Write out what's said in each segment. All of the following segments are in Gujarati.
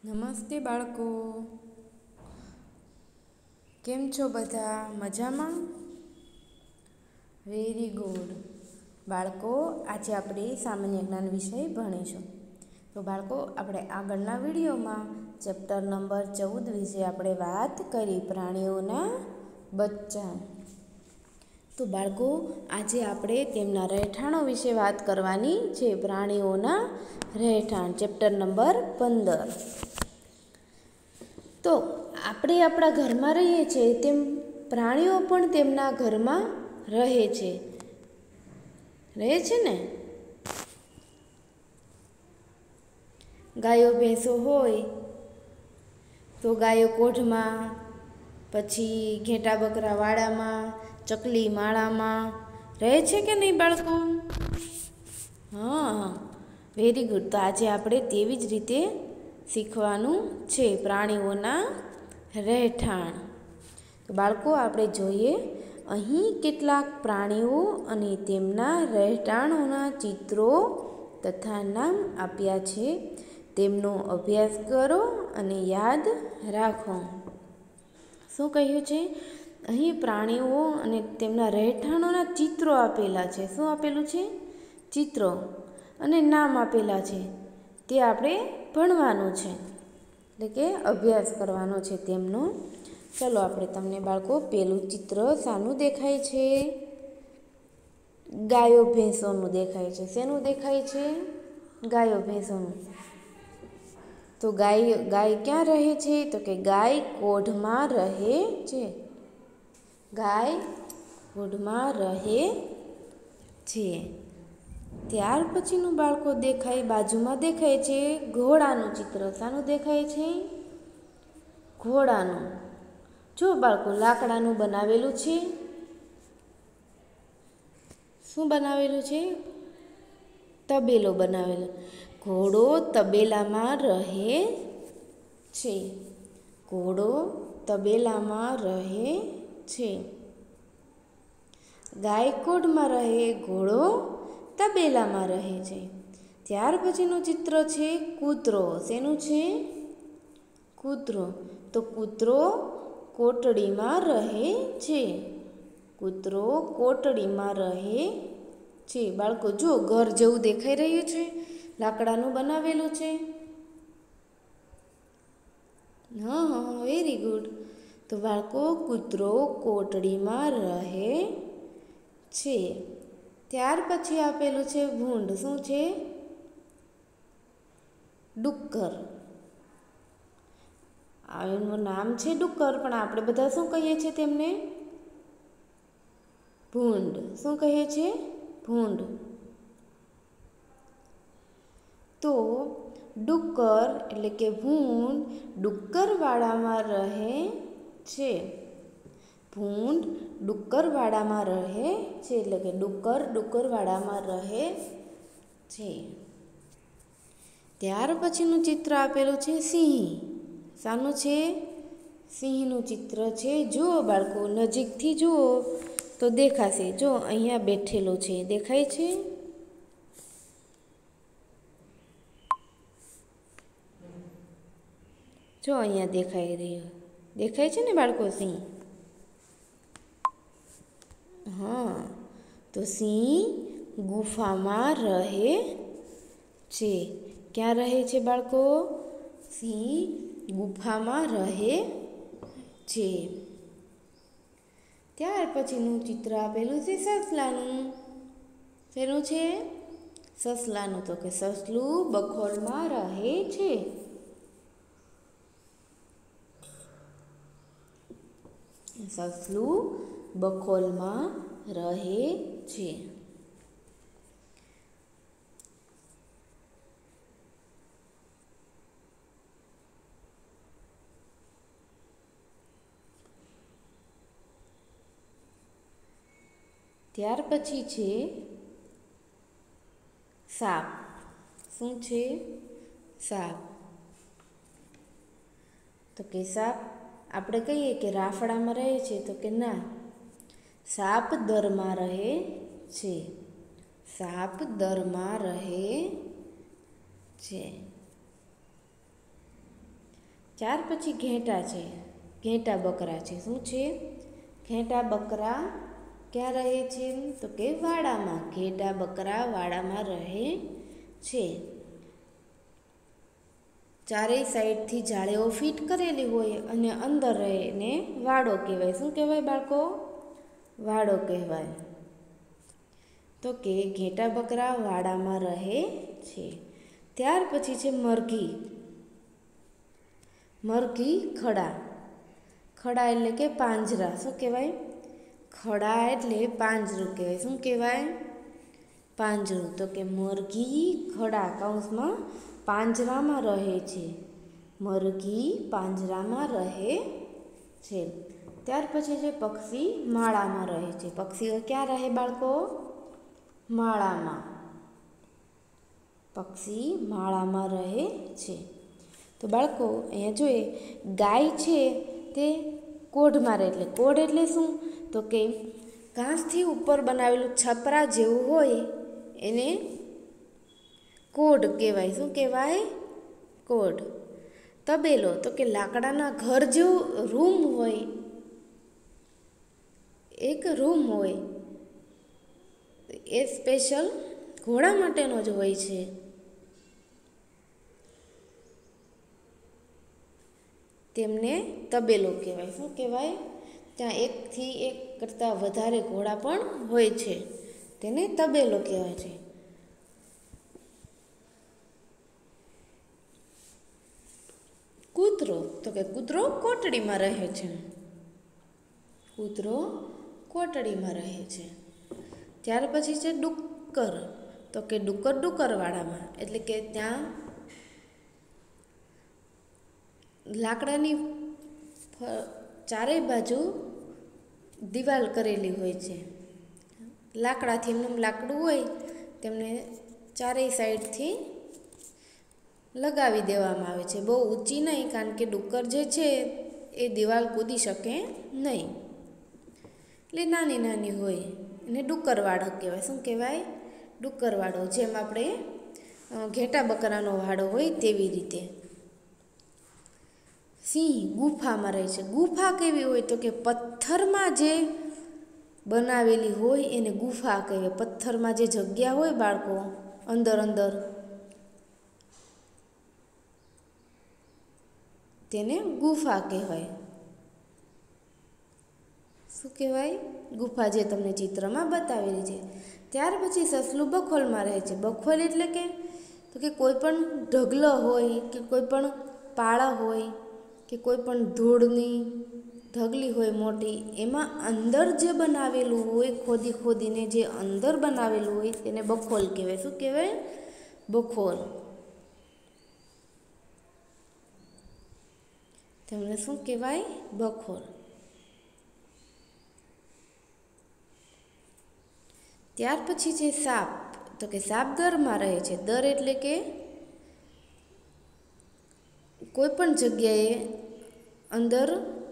નમસ્તે બાળકો, કેમ છો બધા? મજામાં? Very good. બાળકો, આજે આપણે સામાન્ય જ્ઞાન વિષય ભણીશું. તો બાળકો, આપણે આગળના વિડીયોમાં ચેપ્ટર નંબર 14 વિશે આપણે વાત કરી, પ્રાણીઓના બચ્ચા. તો બાળકો, આજે આપણે તેમના રહેઠાણો વિશે વાત કરવાની છે. પ્રાણીઓના રહેઠાણ, ચેપ્ટર નંબર 15. તો આપણે આપણા ઘરમાં રહીએ છીએ તેમ પ્રાણીઓ પણ તેમના ઘરમાં રહે છે ને. ગાયો ભેંસો હોય તો ગાયો કોઢમાં, પછી ઘેટા બકરા વાડામાં, ચકલી માળામાં રહે છે કે નહીં બાળકો? હા, વેરી ગુડ. તો આજે આપણે તેવી જ રીતે શીખવાનું છે પ્રાણીઓના રહેઠાણ. તો બાળકો, આપણે જોઈએ અહીં કેટલાક પ્રાણીઓ અને તેમના રહેઠાણોના ચિત્રો તથા નામ આપ્યા છે. તેમનો અભ્યાસ કરો અને યાદ રાખો. શું કહ્યું છે? અહીં પ્રાણીઓ અને તેમના રહેઠાણોના ચિત્રો આપેલા છે. શું આપેલું છે? ચિત્રો અને નામ આપેલા છે. તે આપણે ભણવાનું છે, એટલે કે અભ્યાસ કરવાનો છે તેમનો. ચલો, આપણે તમને બાળકો પેલું ચિત્ર શાનું દેખાય છે? ગાયો ભેંસોનું દેખાય છે. શેનું દેખાય છે? ગાયો ભેંસોનું. તો ગાય ક્યાં રહે છે? તો કે ગાય કોઢમાં રહે છે. ગાય કોઢમાં રહે છે. ત્યાર પછીનું બાળકો દેખાય, બાજુમાં દેખાય છે ઘોડાનું ચિત્ર. શાનું દેખાય છે? ઘોડાનું. જો બાળકો, લાકડાનું બનાવેલું છે. શું બનાવેલું છે? તબેલો બનાવેલો. ઘોડો તબેલામાં રહે છે. ઘોડો તબેલામાં રહે છે. ગાય કોઢમાં રહે, ઘોડો તબેલામાં રહે છે. ત્યાર પછીનું ચિત્ર છે કૂતરો. શેનું છે? કૂતરો. તો કૂતરો કોટડીમાં રહે છે. કૂતરો કોટડીમાં રહે છે. બાળકો, જો ઘર જેવું દેખાઈ રહ્યું છે, લાકડાનું બનાવેલું છે. હા, વેરી ગુડ. તો બાળકો, કૂતરો કોટડીમાં રહે છે. ત્યાર પછી આપેલું છે ભૂંડ. શું છે? ડુક્કર. એનું નામ છે ડુક્કર, પણ આપણે બધા શું કહીએ છીએ તેમને? ભૂંડ. શું કહીએ છીએ? ભૂંડ. તો ડુક્કર એટલે કે ભૂંડ ડુક્કરવાડામાં રહે છે. ભૂંડ ડુક્કરવાડામાં રહે છે, એટલે કે ડુક્કર ડુક્કરવાડામાં રહે છે. ત્યાર પછીનું ચિત્ર આપેલું છે સિંહ. શાનું છે? સિંહનું ચિત્ર છે. જુઓ બાળકો, નજીકથી જુઓ તો દેખાશે. જો અહીંયા બેઠેલો છે, દેખાય છે? જો અહીંયા દેખાઈ રહ્યો, દેખાય છે ને બાળકો સિંહ? હા, તો સિંહ ગુફામાં રહે છે. ક્યાં રહે છે બાળકો? સિંહ ગુફામાં રહે છે. ત્યાર પછીનું ચિત્ર આપેલું છે સસલાનું. શેનું છે? સસલાનું. તો કે સસલું બખોલમાં રહે છે. સસલું બખોલમાં રહે છે. ત્યાર પછી છે સાપ. શું છે? સાપ. તો કે સાપ આપણે કહીએ કે રાફડામાં રહે છે, તો કે ના, સાપ દરમાં રહે છે. સાપ દરમાં રહે છે. ત્યાર પછી ઘેટાં છે, ઘેટાં બકરા છે. શું છે? ઘેટાં બકરા ક્યાં રહે છે? તો કે વાડામાં. ઘેટાં બકરા વાડામાં રહે છે. ચારેય સાઈડથી જાળીઓ ફિટ કરેલી હોય અને અંદર રહે એને વાડો કહેવાય. શું કહેવાય બાળકો? વાડો કહેવાય. તો કે ઘેટાં બકરા વાડામાં રહે છે. ત્યાર પછી છે મરઘી. મરઘી ખડા. ખડા એટલે કે પાંજરા. શું કહેવાય? ખડા એટલે પાંજરું કહેવાય. શું કહેવાય? પાંજરું. તો કે મરઘી ખડા કૌંસમાં પાંજરામાં રહે છે. મરઘી પાંજરામાં રહે છે. ત્યાર પછી છે પક્ષી માળામાં રહે છે. પક્ષીઓ ક્યાં રહે બાળકો? માળામાં. પક્ષી માળામાં રહે છે. તો બાળકો અહીંયા જોઈએ ગાય છે તે કોઢમાં રહે. એટલે કોઢ એટલે શું? તો કે ઘાસથી ઉપર બનાવેલું છપરા જેવું હોય એને કોઢ કહેવાય. શું કહેવાય? કોઢ. તબેલો તો કે લાકડાના ઘર જેવું રૂમ હોય, એક રૂમ હોય એ સ્પેશિયલ ઘોડા માટેનો જ હોય છે. તેમને તબેલો કહેવાય. શું કહેવાય? ત્યાં એકથી એક કરતાં વધારે ઘોડા પણ હોય છે, તેને તબેલો કહેવાય છે. કૂતરો તો કે કૂતરો કોટડીમાં રહે છે. કૂતરો કોટડીમાં રહે છે. ત્યાર પછી છે ડુક્કર. તો કે ડુક્કર ડુક્કરવાળામાં. એટલે કે ત્યાં લાકડાની ચારેય બાજુ દિવાલ કરેલી હોય છે. લાકડાથી એમનું લાકડું હોય તેમને ચારેય સાઈડથી લગાવી દેવામાં આવે છે. બહુ ઊંચી નહીં, કારણ કે ડુક્કર જે છે એ દિવાલ કૂદી શકે નહીં. એટલે નાની નાની હોય એને ડુક્કરવાળો કહેવાય. શું કહેવાય? ડુક્કરવાળો. જેમ આપણે ઘેટાં બકરાનો વાડો હોય તેવી રીતે. સિંહ ગુફામાં રહે છે. ગુફા કેવી હોય? તો કે પથ્થરમાં જે બનાવેલી હોય એને ગુફા કહેવાય. પથ્થરમાં જે જગ્યા હોય બાળકો અંદર અંદર તેને ગુફા કહેવાય. શું કહેવાય? ગુફા, જે તમને ચિત્રમાં બતાવેલી છે. ત્યાર પછી સસલું બખોલમાં રહે છે. બખોલ એટલે કે તો કે કોઈ પણ ઢગલો હોય કે કોઈ પણ પાળા હોય કે કોઈ પણ ધૂળની ઢગલી હોય મોટી, એમાં અંદર જે બનાવેલું હોય ખોદી ખોદીને જે અંદર બનાવેલું હોય તેને બખોલ કહેવાય. શું કહેવાય? બખોલ. તેમને શું કહેવાય? બખોલ. ત્યાર પછી છે સાપ. તો કે સાપ દરમાં રહે છે. દર એટલે કે કોઈ પણ જગ્યાએ અંદર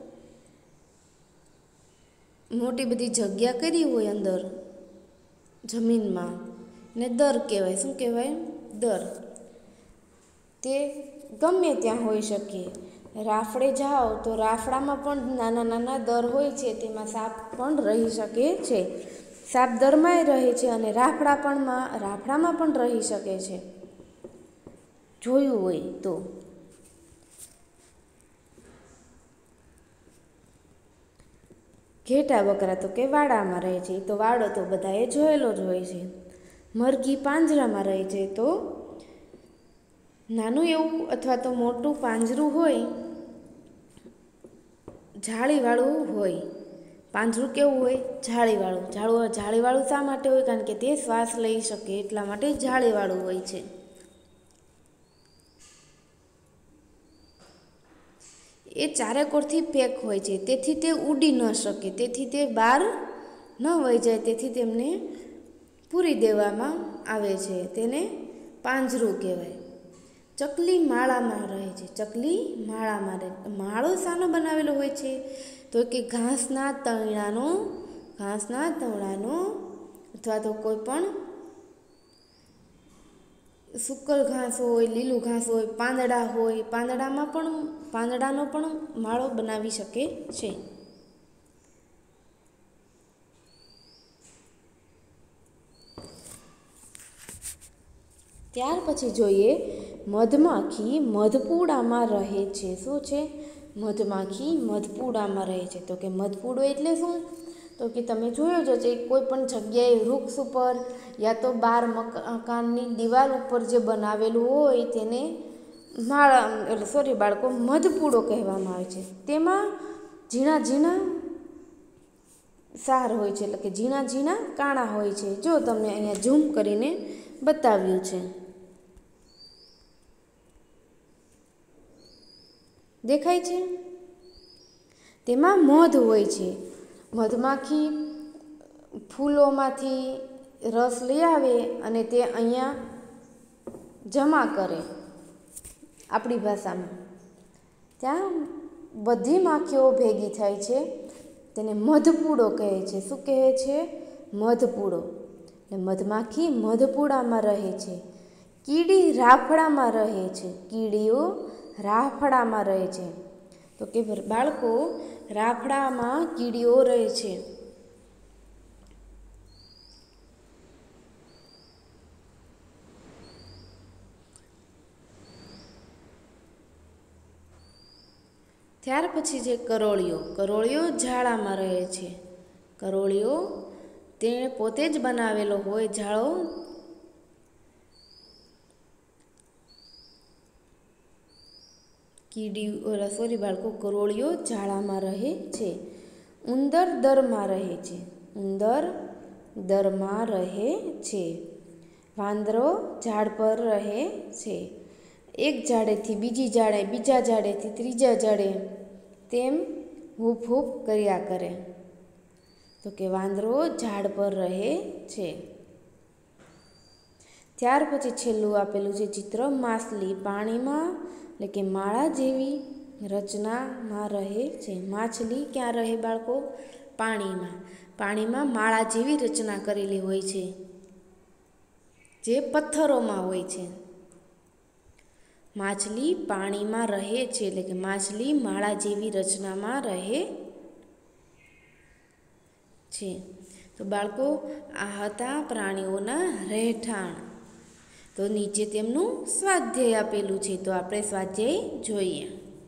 મોટી બધી જગ્યા કરી હોય અંદર જમીનમાં ને દર કહેવાય. શું કહેવાય? દર. તે ગમે ત્યાં હોઈ શકે. રાફડે જાઓ તો રાફડામાં પણ નાના નાના દર હોય છે, તેમાં સાપ પણ રહી શકે છે. સાપ દરમાંય રહે છે અને રાફડામાં પણ રહી શકે છે, જોયું હોય તો. ઘેટાં બકરા તો કે વાડામાં રહે છે. તો વાડો તો બધાએ જોયેલો જ હોય છે. મરઘી પાંજરામાં રહે છે. તો નાનું એવું અથવા તો મોટું પાંજરું હોય, જાળીવાળું હોય. પાંજરું કેવું હોય? જાળીવાળું. જાળીવાળું શા માટે હોય? કારણ કે તે શ્વાસ લઈ શકે એટલા માટે જાળીવાળું હોય છે. એ ચારેકોરથી પેક હોય છે, તેથી તે ઉડી ન શકે, તેથી તે બહાર ન વહી જાય, તેથી તેમને પૂરી દેવામાં આવે છે. તેને પાંજરું કહેવાય. ચકલી માળામાં રહે છે. ચકલી માળામાં રહે. માળો શાનો બનાવેલો હોય છે? તો કે ઘાસના તણાનો અથવા તો કોઈ પણ સૂકલ ઘાસ હોય, લીલું ઘાસ હોય, પાંદડા હોય, પાંદડાનો પણ માળો બનાવી શકે છે. ત્યાર પછી જોઈએ મધમાખી મધપૂડામાં રહે છે. શું છે? મધમાખી મધપૂડામાં રહે છે. તો કે મધપૂડો એટલે શું? તો કે તમે જોયો જ છે, કોઈ પણ જગ્યાએ વૃક્ષ ઉપર યા તો બાર મકાનની દિવાલ ઉપર જે બનાવેલું હોય તેને બાળકો મધપૂડો કહેવામાં આવે છે. તેમાં ઝીણા ઝીણા સાર હોય છે, એટલે કે ઝીણા ઝીણા કાણા હોય છે. જો તમને અહીંયા ઝૂમ કરીને બતાવ્યું છે, દેખાય છે? તેમાં મધ હોય છે. મધમાખી ફૂલોમાંથી રસ લઈ આવે અને તે અહીંયા જમા કરે. આપણી ભાષામાં ત્યાં બધી માખીઓ ભેગી થાય છે, તેને મધપૂડો કહે છે. શું કહે છે? મધપૂડો. એટલે મધમાખી મધપૂડામાં રહે છે. કીડી રાફડામાં રહે છે. કીડીઓ રાફડામાં રહે છે. તો કે બાળકો રાફડામાં કીડીઓ રહે છે. ત્યાર પછી છે કરોળીઓ. કરોળીઓ ઝાડામાં રહે છે. કરોળીઓ તેણે પોતે જ બનાવેલો હોય ઝાડો. બાળકો કરોળીઓ ઝાડામાં રહે છે. ઉંદર દરમાં રહે છે. ઉંદર દરમાં રહે છે. વાંદરો ઝાડ પર રહે છે. એક ઝાડેથી બીજા ઝાડેથી ત્રીજા ઝાડે તેમ હૂપ હૂપ કર્યા કરે. તો કે વાંદરો ઝાડ પર રહે છે. ત્યાર પછી છેલ્લું આપેલું છે ચિત્ર માછલી. પાણીમાં એટલે કે માળા જેવી રચનામાં રહે છે. માછલી ક્યાં રહે બાળકો? પાણીમાં. પાણીમાં માળા જેવી રચના કરેલી હોય છે, જે પથ્થરોમાં હોય છે. માછલી પાણીમાં રહે છે, એટલે કે માછલી માળા જેવી રચનામાં રહે છે. તો બાળકો આ હતા પ્રાણીઓના રહેઠાણ. તો નીચે તેમનું સ્વાધ્યાય આપેલું છે, તો આપણે સ્વાધ્યાય જોઈએ.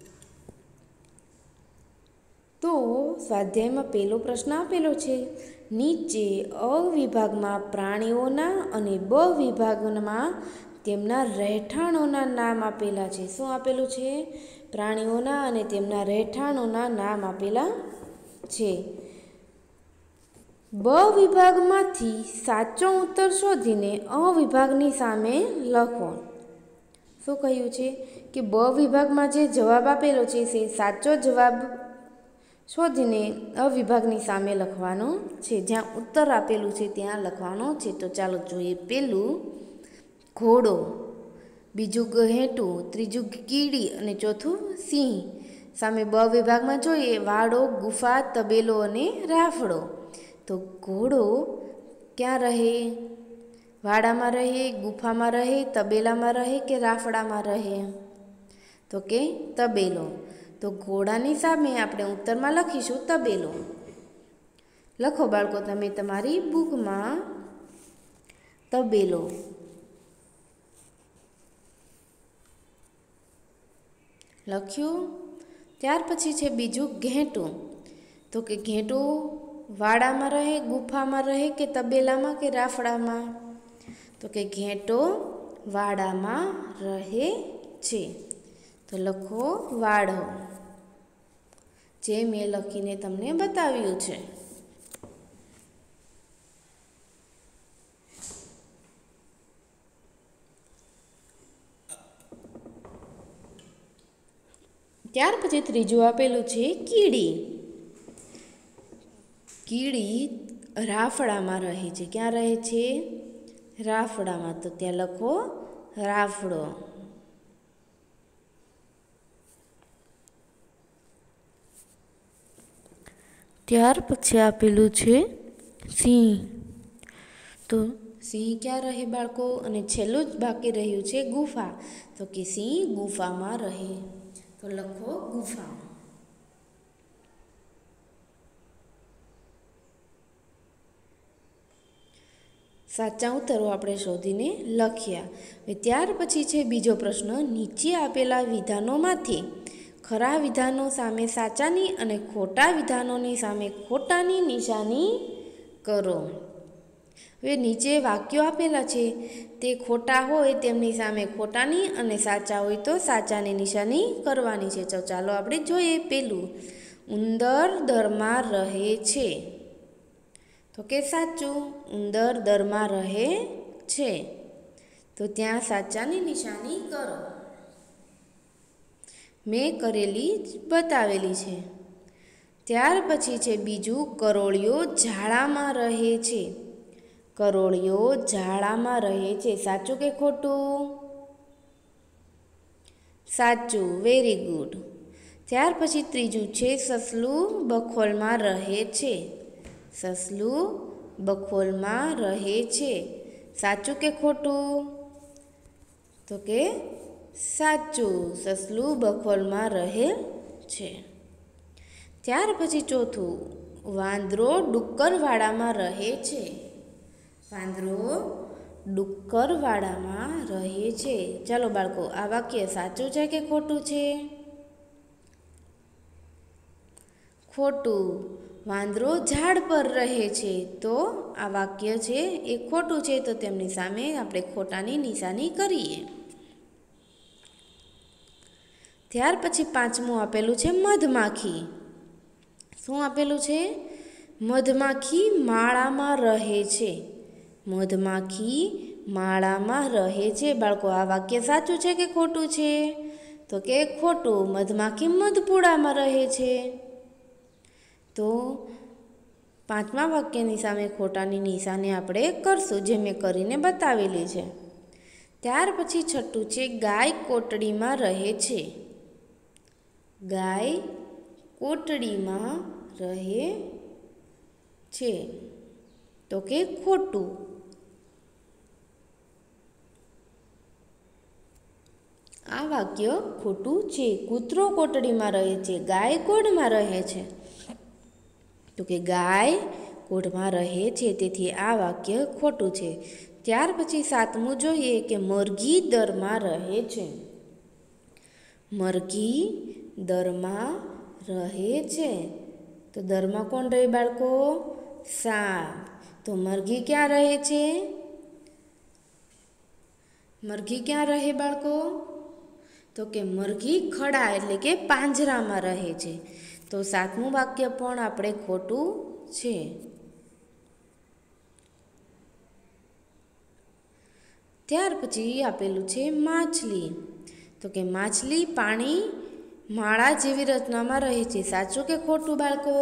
તો સ્વાધ્યાયમાં પહેલો પ્રશ્ન આપેલો છે, નીચે અ વિભાગમાં પ્રાણીઓના અને બ વિભાગમાં તેમના રહેઠાણોના નામ આપેલા છે. શું આપેલું છે? પ્રાણીઓના અને તેમના રહેઠાણોના નામ આપેલા છે. બ વિભાગમાંથી સાચો ઉત્તર શોધીને અ વિભાગની સામે લખો. શું કહ્યું છે? કે બ વિભાગમાં જે જવાબ આપેલો છે તે સાચો જવાબ શોધીને અ વિભાગની સામે લખવાનો છે. જ્યાં ઉત્તર આપેલું છે ત્યાં લખવાનો છે. તો ચાલો જોઈએ. પહેલું ઘોડો, બીજું ઘેટું, ત્રીજું કીડી અને ચોથું સિંહ. સામે બ વિભાગમાં જોઈએ વાડો, ગુફા, તબેલો અને રાફડો. તો ઘોડો ક્યાં રહે? વાડામાં રહે, ગુફામાં રહે, તબેલામાં રહે કે રાફડામાં રહે? તો કે તબેલો. તો ઘોડાની સામે આપણે ઉત્તરમાં લખીશું તબેલો. લખો બાળકો તમે તમારી બુકમાં તબેલો. લખ્યું? ત્યાર પછી છે બીજું ઘેટું. તો કે ઘેટું વાડામાં રહે, ગુફામાં રહે કે તબેલામાં કે રાફડામાં? તો કે ઘેટો વાડામાં રહે છે. તો લખો વાડો, જે મેં લખીને તમને બતાવ્યું છે. ત્યાર પછી ત્રીજું આપેલું છે કીડી. કીડી રાફડામાં રહે છે. ક્યાં રહે છે? રાફડામાં. તો ત્યાં લખો રાફડો. ત્યાર પછી આપેલું છે સિંહ. તો સિંહ ક્યાં રહે બાળકો? અને છેલ્લું જ બાકી રહ્યું છે ગુફા, તો કે સિંહ ગુફામાં રહે. તો લખો ગુફા. સાચા ઉત્તરો આપણે શોધીને લખ્યા. ત્યાર પછી છે બીજો પ્રશ્ન, નીચે આપેલા વિધાનોમાંથી ખરા વિધાનો સામે સાચાની અને ખોટા વિધાનોની સામે ખોટાની નિશાની કરો. હવે નીચે વાક્યો આપેલા છે તે ખોટા હોય તેમની સામે ખોટાની અને સાચા હોય તો સાચાની નિશાની કરવાની છે. તો ચાલો આપણે જોઈએ. પેલું, ઉંદર દરમાં રહે છે, તો કે સાચું, ઉંદર દરમાં રહે છે, તો ત્યાં સાચાની નિશાની કરો. મેં કરેલી જ બતાવેલી છે. ત્યાર પછી છે બીજું, કરોળિયો ઝાડામાં રહે છે, કરોળિયો ઝાડામાં રહે છે, સાચું કે ખોટું? સાચું, વેરી ગુડ. ત્યાર પછી ત્રીજું છે, સસલું બખોલમાં રહે છે, સસલું બખોલમાં રહે છે, સાચું કે ખોટું? તો કે સાચું, સસલું બખોલમાં રહે છે. ત્યાર પછી ચોથું, વાંદરો ડુક્કરવાડામાં રહે છે, વાંદરો ડુક્કરવાડામાં રહે છે. ચાલો બાળકો, આ વાક્ય સાચું છે કે ખોટું છે? ખોટું, વાંદરો ઝાડ પર રહે છે, તો આ વાક્ય છે એ ખોટું છે, તો તેમની સામે આપણે ખોટાની નિશાની કરીએ. ત્યાર પછી પાંચમું આપેલું છે મધમાખી. શું આપેલું છે? મધમાખી માળામાં રહે છે, મધમાખી માળામાં રહે છે. બાળકો, આ વાક્ય સાચું છે કે ખોટું છે? તો કે ખોટું, મધમાખી મધપૂડામાં રહે છે. તો પાંચમા વાક્યની સામે ખોટાની નિશાની આપણે કરશું, જે મેં કરીને બતાવેલી છે. ત્યાર પછી છઠ્ઠું છે, ગાય કોટડીમાં રહે છે, ગાય કોટડીમાં રહે છે, તો કે ખોટું. આ વાક્ય ખોટું છે. કૂતરો કોટડીમાં રહે છે, ગાય ગોળમાં રહે છે, તો કે ગાય ગોળમાં રહે છે, તેથી આ વાક્ય ખોટું છે. ત્યાર પછી સાતમું જોઈએ કે મરઘી દરમાં રહે છે, મરઘી દરમાં રહે છે, તો દરમાં કોણ રહે બાળકો? સાપ. તો મરઘી ક્યાં રહે છે? મરઘી ક્યાં રહે બાળકો? તો કે મરઘી ખડા એટલે કે પાંજરામાં રહે છે, તો સાતમું વાક્ય પણ આપણે ખોટું છે. ત્યાર પછી આપેલું છે માછલી, તો કે માછલી પાણી માળા જેવી રચનામાં રહે છે, સાચું કે ખોટું બાળકો?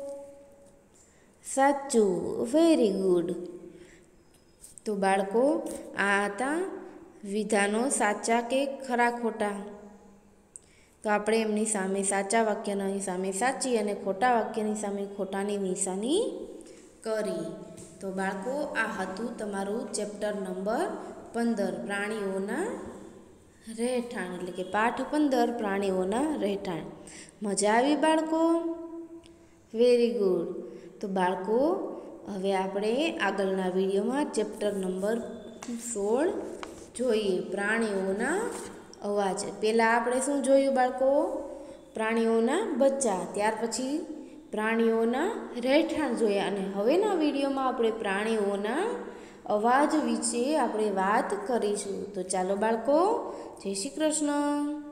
સાચું, વેરી ગુડ. તો બાળકો, આ હતા વિધાનો સાચા કે ખરા ખોટા. તો આપણે એમની સામે સાચા વાક્યની સામે સાચી અને ખોટા વાક્યની સામે ખોટાની નિશાની કરી. તો બાળકો, આ હતું તમારું ચેપ્ટર નંબર 15, પ્રાણીઓના રહેઠાણ, એટલે કે પાઠ 15, પ્રાણીઓના રહેઠાણ. મજા આવી બાળકો? Very good. તો બાળકો, હવે આપણે આગળના વિડીયોમાં ચેપ્ટર નંબર 16 જોઈએ, પ્રાણીઓના અવાજ. પહેલાં આપણે શું જોયું બાળકો? પ્રાણીઓના બચ્ચા, ત્યાર પછી પ્રાણીઓના રહેઠાણ જોયા, અને હવેના વિડીયોમાં આપણે પ્રાણીઓના અવાજ વિશે આપણે વાત કરીશું. તો ચાલો બાળકો, જય શ્રી કૃષ્ણ.